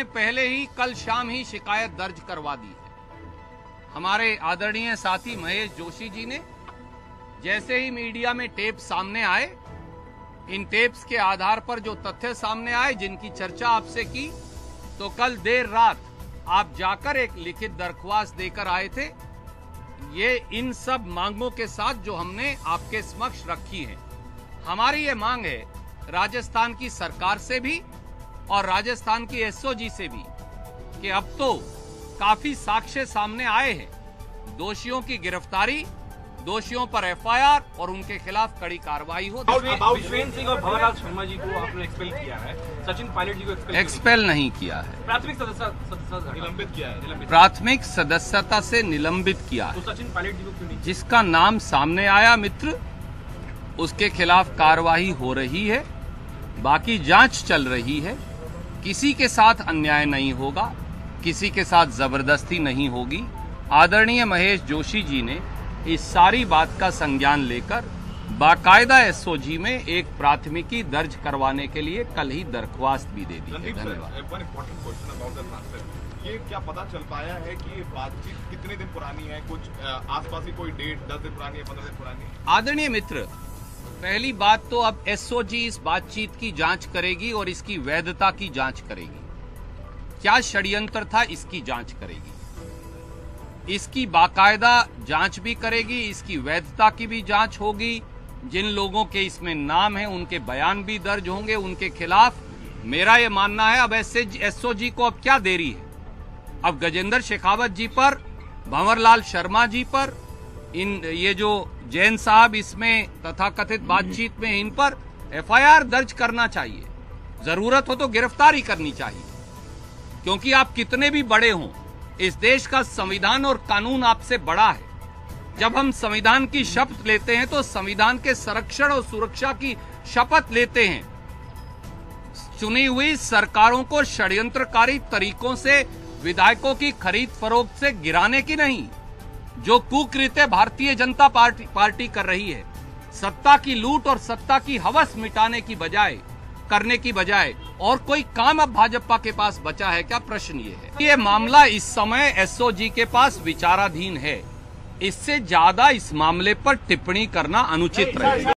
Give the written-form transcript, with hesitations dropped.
हमने पहले ही कल शाम ही शिकायत दर्ज करवा दी है। हमारे आदरणीय साथी महेश जोशी जी ने जैसे ही मीडिया में टेप सामने आए, इन टेप्स के आधार पर जो तथ्य सामने आए, जिनकी चर्चा आपसे की, तो कल देर रात आप जाकर एक लिखित दरख्वास्त देकर आए थे। ये इन सब मांगों के साथ जो हमने आपके समक्ष रखी है। हमारी ये मांग है राजस्थान की सरकार से भी और राजस्थान की एसओजी से भी कि अब तो काफी साक्ष्य सामने आए हैं। दोषियों की गिरफ्तारी, दोषियों पर एफआईआर और उनके खिलाफ कड़ी कार्रवाई हो। विश्वेंद्र सिंह और भंवरलाल शर्मा जी को आपने एक्सपेल किया है, सचिन पायलट जी को एक्सपेल नहीं किया है, प्राथमिक सदस्यता निलंबित किया है, प्राथमिक सदस्यता से निलंबित किया है। तो सचिन पायलट जी को क्यों नहीं? जिसका नाम सामने आया मित्र, उसके खिलाफ कार्रवाई हो रही है, बाकी जांच चल रही है। किसी के साथ अन्याय नहीं होगा, किसी के साथ जबरदस्ती नहीं होगी। आदरणीय महेश जोशी जी ने इस सारी बात का संज्ञान लेकर बाकायदा एसओजी में एक प्राथमिकी दर्ज करवाने के लिए कल ही दरख्वास्त भी दे दी है। धन्यवाद। ये क्या पता चल पाया है कि बातचीत कितने दिन पुरानी है? कुछ आसपास ही कोई डेट 10 दिन पुरानी है, 15 दिन पुरानी है? आदरणीय मित्र, पहली बात तो अब एसओजी इस बातचीत की जांच करेगी और इसकी वैधता की जांच करेगी। क्या षड्यंत्र था, इसकी जांच करेगी, इसकी बाकायदा जांच भी करेगी, इसकी वैधता की भी जांच होगी। जिन लोगों के इसमें नाम है उनके बयान भी दर्ज होंगे उनके खिलाफ। मेरा यह मानना है अब एसओजी को अब क्या देरी है, अब गजेंद्र शेखावत जी पर, भंवरलाल शर्मा जी पर, ये जो जैन साहब इसमें तथाकथित बातचीत में, इन पर एफआईआर दर्ज करना चाहिए। जरूरत हो तो गिरफ्तारी करनी चाहिए, क्योंकि आप कितने भी बड़े हों, इस देश का संविधान और कानून आपसे बड़ा है। जब हम संविधान की शपथ लेते हैं तो संविधान के संरक्षण और सुरक्षा की शपथ लेते हैं। चुनी हुई सरकारों को षड्यंत्रकारी तरीकों से विधायकों की खरीद फरोख्त से गिराने की नहीं। जो कुकृत्य भारतीय जनता पार्टी कर रही है, सत्ता की लूट और सत्ता की हवस मिटाने की बजाय, करने की बजाय और कोई काम अब भाजपा के पास बचा है क्या? प्रश्न ये है। ये मामला इस समय एसओजी के पास विचाराधीन है। इससे ज्यादा इस मामले पर टिप्पणी करना अनुचित रहेगा।